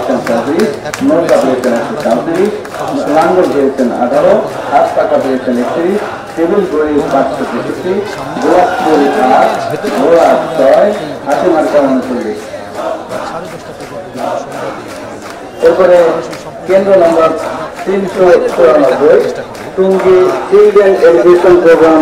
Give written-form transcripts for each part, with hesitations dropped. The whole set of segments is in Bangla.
পেয়েছেন 35, নৌকা পেয়েছেন 134, লাঙ্গল পেয়েছেন 18, হাত পাকা পেয়েছেন 31, টেবিল ঘড়ি 563, গোলাপ ফুল 8, ঘোড়া 6, হাতি মার্কা 39। এরপরে কেন্দ্র নম্বর 394 Tongi children education programme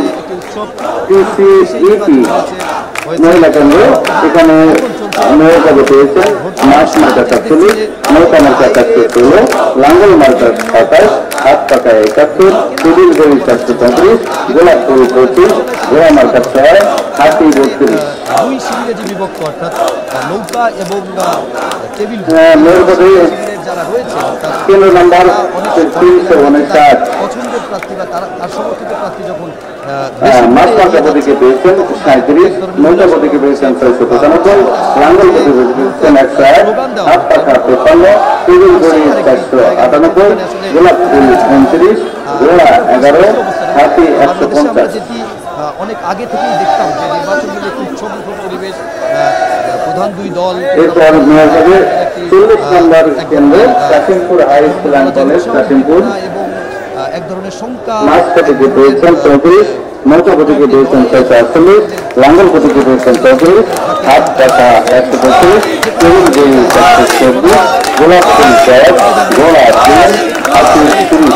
TCEP মহিলা কেন্দ্র। এখানে নৌকা পেয়েছেন মাছ মার্কা 47, নৌকা মার্কা 41, লাঙ্গল মার্কা 27, হাত পাকা 71, টেবিল ঘড়ি 435, গোলাপ ফুল 25, ঘোড়া মার্কা 6, হাতি 32। দুই শিবিরে যে বিভক্ত অর্থাৎ নৌকা এবং টেবিল যারা রয়েছে কেন্দ্র নাম্বার 359 পছন্দের প্রার্থী বা তার সমর্থিত প্রার্থী যখন মাছ মার্কা প্রতীকে পেয়েছেন 37, নৌকা প্রতীকে পেয়েছেন 695, লাঙ্গল প্রতীকে পেয়েছেন 101, হাত পাখা 53, টেবিল ঘড়ি 498, গোলাপ ফুল 29, ঘোড়া 11, হাতি 150। অনেক আগে থেকেই দেখতাম যে নির্বাচনগুলো একটি উৎসবমুখর পরিবেশ, প্রধান দুই দল। এরপর 40 নম্বর কেন্দ্রে Kashimpur high school and college Kashimpur এবং এক ধরনের শঙ্কা। মাছ প্রতীকে পেয়েছেন 34, নৌকা প্রতীকে পেয়েছেন 648, লাঙ্গল প্রতীকে পেয়েছেন 34, হাত পাখা 125, টেবিল ঘড়ি 424, গোলাপ ফুল 1, ঘোড়া 3, হাতি 30।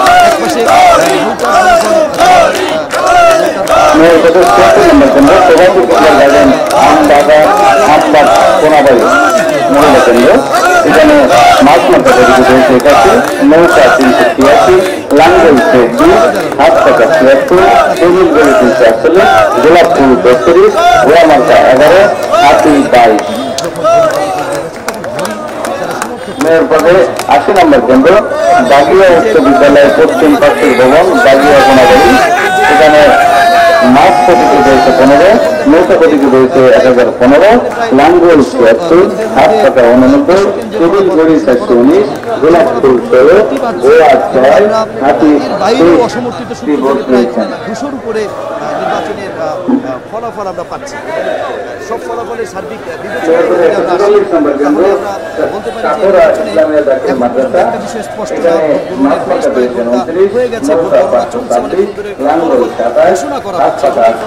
মহিলা কেন্দ্র। এখানে মাছ মার্কা প্রতীকে পেয়েছে 81, নৌকা 383, লাঙ্গল 20, হাত পাকা 76, টেবিল ঘড়ি 348, গোলাপ ফুল 32, ঘোড়া মার্কা 11, হাতি 22। মেয়র পদে 80 নম্বর কেন্দ্র দাগিয়া উচ্চ বিদ্যালয় পশ্চিম পাশের ভবন দাগিয়া কোনাবাড়ি। এখানে মাছ প্রতীকে পেয়েছে 15, নৌকা প্রতীকে পেয়েছে 1015, লাঙ্গল 76, হাত পাকা 89, টেবিল ঘড়ি 419, গোলাপ ফুল 16, ঘোড়া 6, হাতি 200 উপরে নির্বাচনের ফলাফল আমরা পাচ্ছি। সব ফলাফলের সার্বিক বলতে পারি একটা বিষয় স্পষ্ট হয়ে গেছে, ঘোষণা করা হচ্ছে।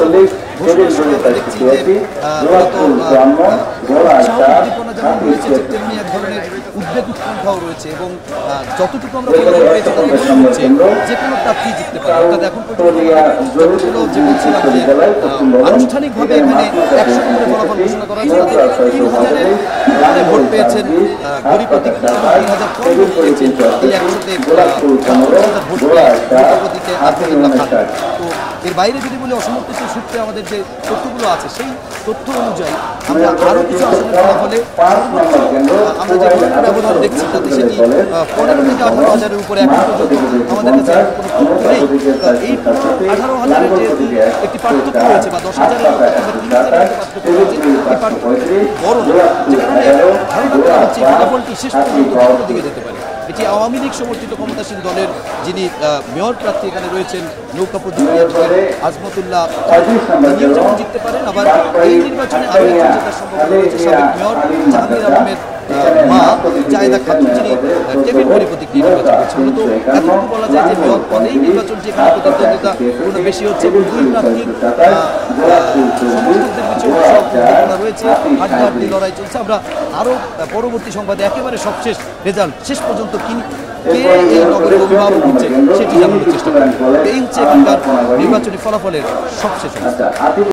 তেমনি এক ধরনের উদ্বেগ উৎকণ্ঠাও রয়েছে এবং যতটুকু আমরা যে কোনো প্রার্থী জিততে পারে। অর্থাৎ এখন পর্যন্ত যতগুলো যে বলছিলাম যে আনুষ্ঠানিকভাবে এখানে 100 করে ফলাফল ঘোষণা করা হয়েছে, তাতে 3000 ভোট পেয়েছেন গরিব প্রতীক এবং 3000 কম ভোট পেয়েছেন এই 100তে ভোট প্রতীকে আলহামদুলিল্লাহ খান। তো এর বাইরে যদি বলি অসমর্থিত সূত্রে আমাদের যে তথ্যগুলো আছে সেই তথ্য অনুযায়ী আমরা আরও কিছু আসনের ফলাফলে আমরা যে ব্যবধান দেখছি তাতে সেটি 15 থেকে 18,000-এর উপরে এখন পর্যন্ত আমাদের কাছে কোনো তথ্য নেই। এই 18,000-এর যেহেতু একটি পার্থক্য রয়েছে বা 10,000-এর পার্থক্য রয়েছে, এই পার্থক্য বড় না, যে কারণে ধারণা করা হচ্ছে এই ফলাফলটি শেষ পর্যন্ত কোনো দিকে যেতে পারে। এটি আওয়ামী লীগ সমর্থিত ক্ষমতাসীন দলের যিনি মেয়র প্রার্থী এখানে রয়েছেন নৌকা প্রতীকে আজমতুল্লাহ, তিনিও যেমন জিততে পারেন, আবার এই নির্বাচনে আরও একজন জেতার সম্ভাবনা রয়েছে সাবেক মেয়র জাহাঙ্গীর আলমের মা জায়েদা খাতুন, যিনি টেবিল ঘড়ি প্রতীক নিয়ে নির্বাচন করছেন। মূলত এতটুকু বলা যায় যে মেয়র পদেই নির্বাচনটি এখানে প্রতিদ্বন্দ্বিতা কোনো বেশি হচ্ছে এবং দুই প্রার্থীর সমর্থকদের পিছনে সম্ভাবনা রয়েছে, হাড্ডাহাড্ডি লড়াই চলছে। আমরা আরও পরবর্তী সংবাদে একেবারে সবশেষ রেজাল্ট শেষ পর্যন্ত কে এই নগরের অভিভাবক হচ্ছে সেটি জানানোর চেষ্টা করব। এই হচ্ছে এখানকার নির্বাচনী ফলাফলের সবশেষ।